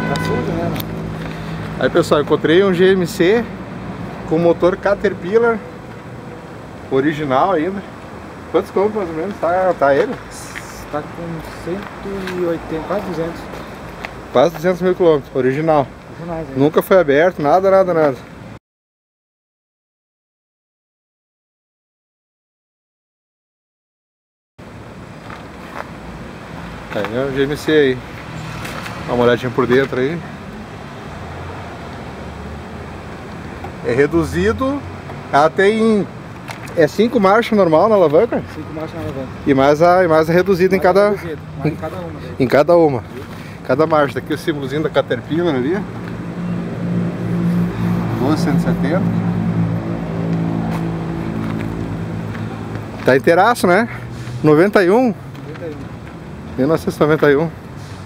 Tá fundo, né, mano? Aí pessoal, encontrei um GMC com motor Caterpillar original ainda. Quantos quilômetros mais ou menos tá ele? Tá com 180, quase 200. Quase 200 mil quilômetros, original. Regionais, né? Nunca foi aberto, nada. Aí é o GMC aí. Dá uma olhadinha por dentro aí. É reduzido. Ela tem 5 marchas normal na alavanca? 5 marchas na alavanca. E mais a reduzida em cada. Em cada uma. Daí. Em cada uma. Cada marcha. Aqui o símbolozinho da Caterpillar ali. 1270. Tá inteiraço, né? 91. 1991. Tem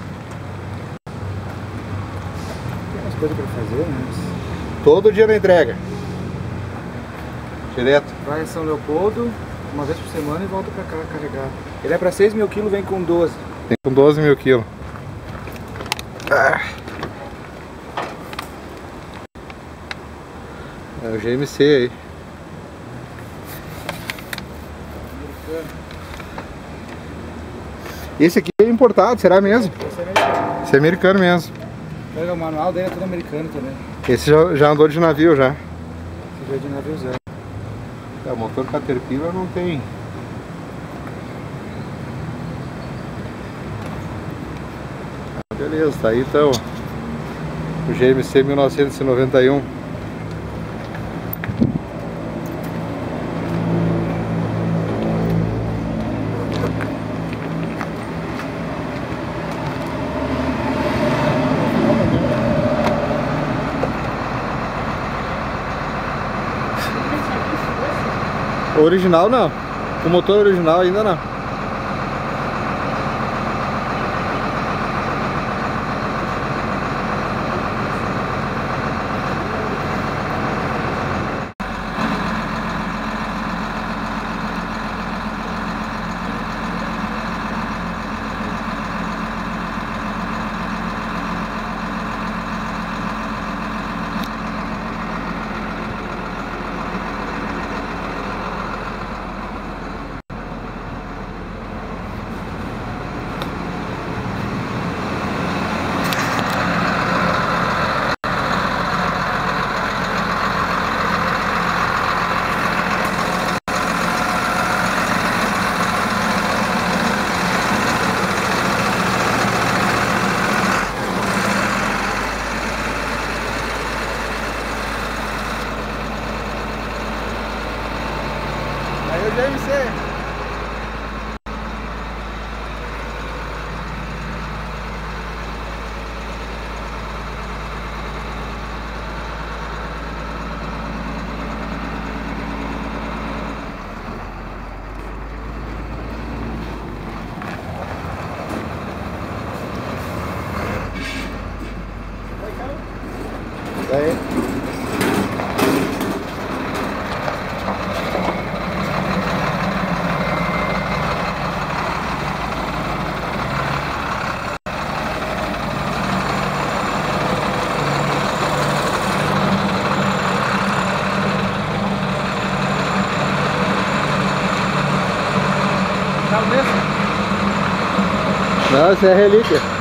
umas coisas pra fazer, né? Todo dia na entrega. Direto. Vai a São Leopoldo, uma vez por semana e volta pra cá carregar. Ele é pra 6 mil quilos, vem com 12. Tem com 12 mil quilos. É o GMC aí. Esse aqui é importado, será mesmo? Esse é americano. Esse é americano mesmo. O manual dele é todo americano também. Esse já andou de navio já. Esse veio de navio zero. O motor Caterpillar não tem. Beleza, tá aí então o GMC 1991. Original não, o motor original ainda não. Aí o GMC. Daí. Não, isso é relíquia.